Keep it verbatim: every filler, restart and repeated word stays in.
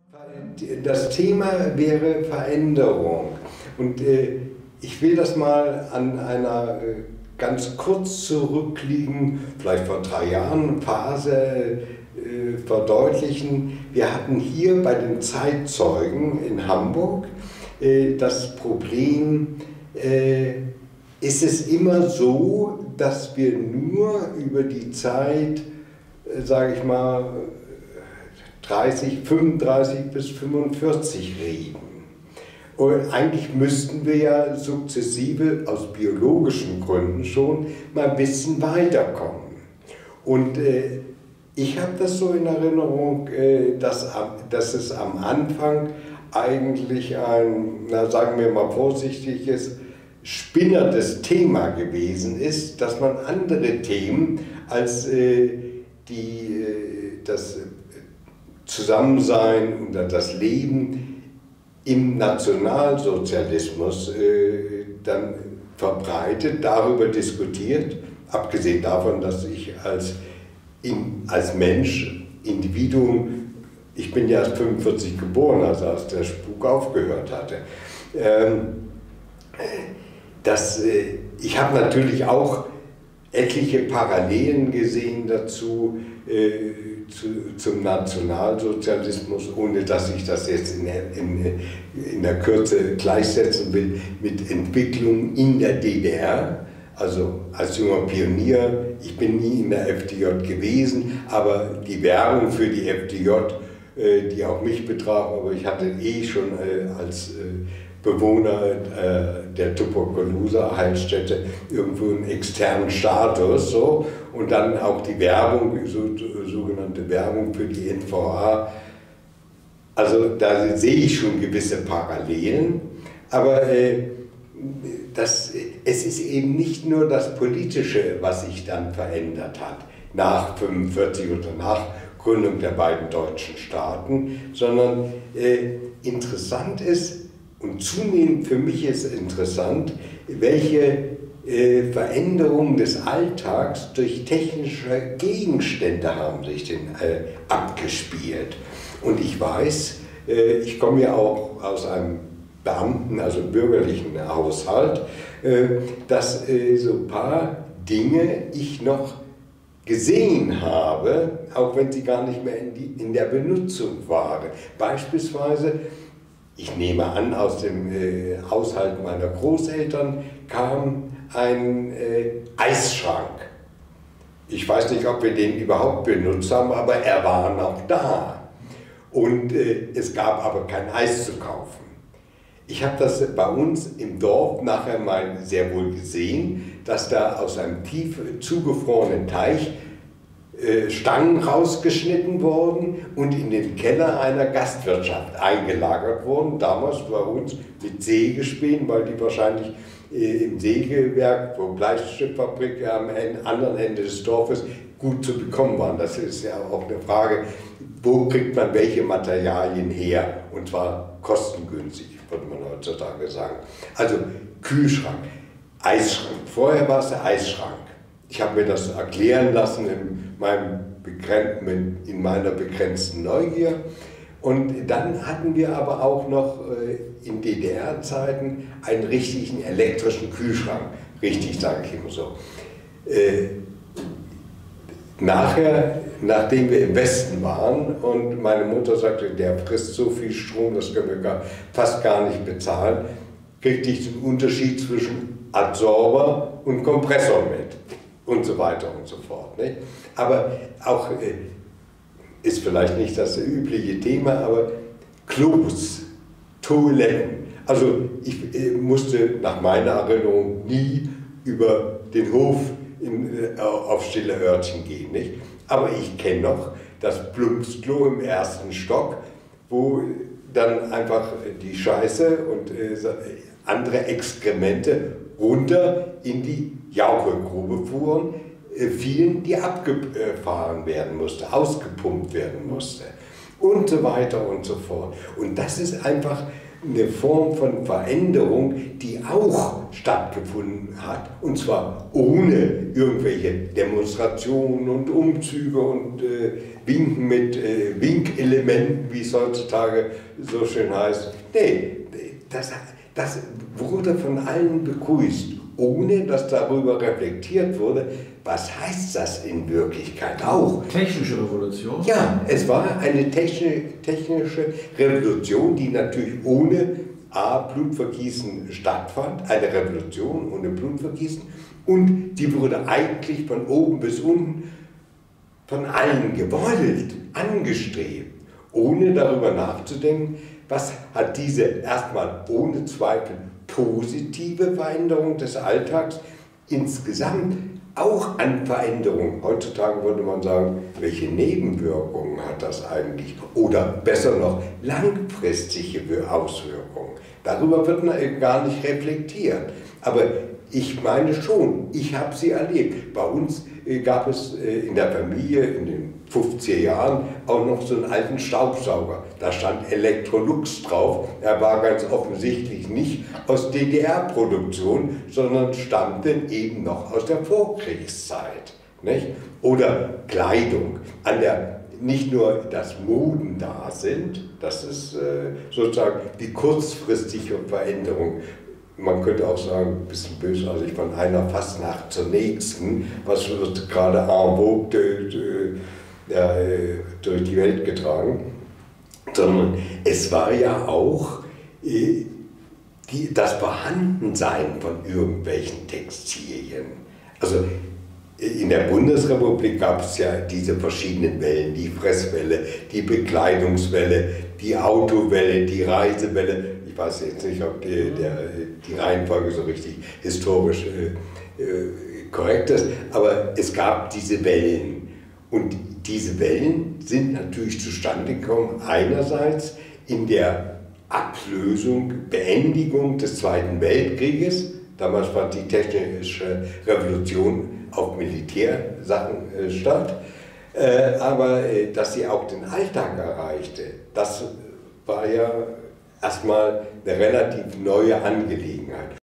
Das Thema wäre Veränderung. Und äh, ich will das mal an einer äh, ganz kurz zurückliegenden, vielleicht vor drei Jahren, Phase äh, verdeutlichen. Wir hatten hier bei den Zeitzeugen in Hamburg äh, das Problem, äh, ist es immer so, dass wir nur über die Zeit, äh, sage ich mal, dreißig, fünfunddreißig bis fünfundvierzig reden. Und eigentlich müssten wir ja sukzessive, aus biologischen Gründen schon, mal ein bisschen weiterkommen. Und äh, ich habe das so in Erinnerung, äh, dass, dass es am Anfang eigentlich ein, na, sagen wir mal vorsichtiges, spinnendes Thema gewesen ist, dass man andere Themen als äh, die, äh, das Zusammensein und das Leben im Nationalsozialismus äh, dann verbreitet, darüber diskutiert, abgesehen davon, dass ich als, in, als Mensch, Individuum, ich bin ja erst fünfundvierzig geboren, also als der Spuk aufgehört hatte. Ähm, das, äh, ich habe natürlich auch etliche Parallelen gesehen dazu, äh, zu, zum Nationalsozialismus, ohne dass ich das jetzt in der, in, in der Kürze gleichsetzen will mit Entwicklung in der D D R. Also als junger Pionier, ich bin nie in der F D J gewesen, aber die Werbung für die F D J, äh, die auch mich betraf, aber ich hatte eh schon äh, als äh, Bewohner äh, der Tuberkulose-Heilstätte irgendwo einen externen Status, so, und dann auch die Werbung, so, sogenannte Werbung für die N V A. Also da sehe ich schon gewisse Parallelen, aber äh, das, es ist eben nicht nur das Politische, was sich dann verändert hat, nach fünfundvierzig oder nach Gründung der beiden deutschen Staaten, sondern äh, interessant ist, und zunehmend für mich ist interessant, welche äh, Veränderungen des Alltags durch technische Gegenstände haben sich denn äh, abgespielt. Und ich weiß, äh, ich komme ja auch aus einem Beamten, also bürgerlichen Haushalt, äh, dass äh, so ein paar Dinge ich noch gesehen habe, auch wenn sie gar nicht mehr in, die, in der Benutzung waren. Beispielsweise, ich nehme an, aus dem äh, Haushalt meiner Großeltern kam ein äh, Eisschrank. Ich weiß nicht, ob wir den überhaupt benutzt haben, aber er war noch da. Und äh, es gab aber kein Eis zu kaufen. Ich habe das bei uns im Dorf nachher mal sehr wohl gesehen, dass da aus einem tief zugefrorenen Teich Stangen rausgeschnitten wurden und in den Keller einer Gastwirtschaft eingelagert wurden, damals bei uns mit Sägespänen, weil die wahrscheinlich äh, im Sägewerk, wo Bleistiftfabrik am anderen Ende des Dorfes gut zu bekommen waren. Das ist ja auch eine Frage, wo kriegt man welche Materialien her, und zwar kostengünstig, würde man heutzutage sagen. Also Kühlschrank, Eisschrank, vorher war es der Eisschrank. Ich habe mir das erklären lassen in, meinem in meiner begrenzten Neugier. Und dann hatten wir aber auch noch äh, in D D R-Zeiten einen richtigen elektrischen Kühlschrank. Richtig, sage ich immer so. Äh, nachher, nachdem wir im Westen waren und meine Mutter sagte, der frisst so viel Strom, das können wir gar, fast gar nicht bezahlen, kriegte ich den Unterschied zwischen Adsorber und Kompressor mit. Und so weiter und so fort. Nicht? Aber auch, äh, ist vielleicht nicht das übliche Thema, aber Klos, Toiletten. Also ich äh, musste nach meiner Erinnerung nie über den Hof in, äh, auf stille Örtchen gehen. Nicht? Aber ich kenne noch das Plumpsklo im ersten Stock, wo dann einfach die Scheiße und äh, andere Exkremente runter in die Jauchegrube fuhren, äh, fielen, die abgefahren werden musste, ausgepumpt werden musste und so weiter und so fort. Und das ist einfach eine Form von Veränderung, die auch stattgefunden hat, und zwar ohne irgendwelche Demonstrationen und Umzüge und äh, Winken mit äh, Winkelementen, wie es heutzutage so schön heißt. Nee, das, das wurde von allen begrüßt, ohne dass darüber reflektiert wurde, was heißt das in Wirklichkeit auch. Technische Revolution? Ja, es war eine technische Revolution, die natürlich ohne A, Blutvergießen stattfand, eine Revolution ohne Blutvergießen, und die wurde eigentlich von oben bis unten von allen gewollt, angestrebt, ohne darüber nachzudenken, was hat diese erstmal ohne Zweifel positive Veränderung des Alltags insgesamt auch an Veränderungen. Heutzutage würde man sagen, welche Nebenwirkungen hat das eigentlich? Oder besser noch, langfristige Auswirkungen. Darüber wird gar nicht reflektiert. Aber ich meine schon, ich habe sie erlebt. Bei uns gab es in der Familie in den fünfziger Jahren auch noch so einen alten Staubsauger. Da stand Electrolux drauf. Er war ganz offensichtlich nicht aus D D R-Produktion, sondern stammte eben noch aus der Vorkriegszeit. Nicht? Oder Kleidung. An der nicht nur, dass Moden da sind, das ist äh, sozusagen die kurzfristige Veränderung. Man könnte auch sagen, ein bisschen bösartig, von einer Fastnacht zur nächsten, was wird gerade en vogue ja, durch die Welt getragen, sondern es war ja auch äh, die, das Vorhandensein von irgendwelchen Textilien. Also in der Bundesrepublik gab es ja diese verschiedenen Wellen, die Fresswelle, die Bekleidungswelle, die Autowelle, die Reisewelle. Ich weiß jetzt nicht, ob die, der, die Reihenfolge so richtig historisch äh, äh, korrekt ist, aber es gab diese Wellen. Und diese Wellen sind natürlich zustande gekommen, einerseits in der Ablösung, Beendigung des Zweiten Weltkrieges. Damals fand die technische Revolution auf Militärsachen äh, statt, äh, aber äh, dass sie auch den Alltag erreichte, das war ja erstmal eine relativ neue Angelegenheit.